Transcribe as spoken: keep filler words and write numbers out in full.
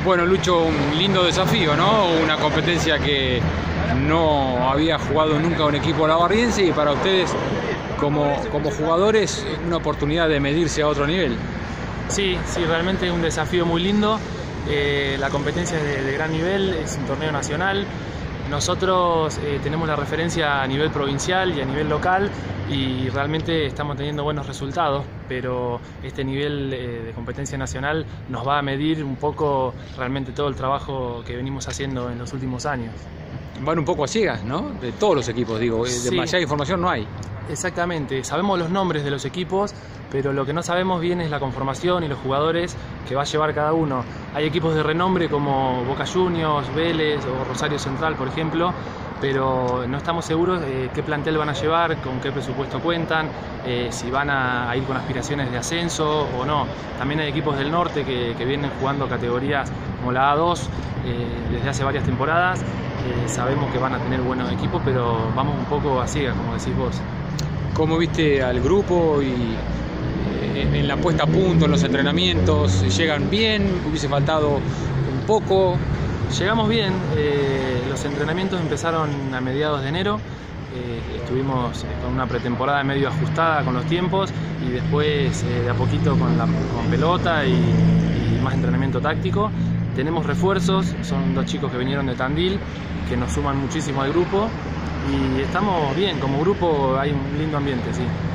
Bueno, Lucho, un lindo desafío, ¿no? Una competencia que no había jugado nunca un equipo labarriense y para ustedes como, como jugadores una oportunidad de medirse a otro nivel. Sí, sí, realmente es un desafío muy lindo. Eh, la competencia es de, de gran nivel, es un torneo nacional. Nosotros eh, tenemos la referencia a nivel provincial y a nivel local y realmente estamos teniendo buenos resultados, pero este nivel eh, de competencia nacional nos va a medir un poco realmente todo el trabajo que venimos haciendo en los últimos años. Van un poco a ciegas, ¿no? De todos los equipos, digo, Sí. demasiada información no hay. Exactamente, sabemos los nombres de los equipos, pero lo que no sabemos bien es la conformación y los jugadores que va a llevar cada uno. Hay equipos de renombre como Boca Juniors, Vélez o Rosario Central, por ejemplo, pero no estamos seguros de qué plantel van a llevar, con qué presupuesto cuentan, eh, si van a, a ir con aspiraciones de ascenso o no. También hay equipos del norte que, que vienen jugando categorías como la A dos eh, desde hace varias temporadas. Eh, sabemos que van a tener buenos equipos, pero vamos un poco a ciegas, como decís vos. ¿Cómo viste al grupo y eh, en la puesta a punto, en los entrenamientos? ¿Llegan bien? ¿Hubiese faltado un poco? Llegamos bien, eh, los entrenamientos empezaron a mediados de enero, eh, estuvimos con una pretemporada medio ajustada con los tiempos y después eh, de a poquito con, la, con pelota y, y más entrenamiento táctico. Tenemos refuerzos, son dos chicos que vinieron de Tandil, que nos suman muchísimo al grupo y estamos bien, como grupo hay un lindo ambiente, sí.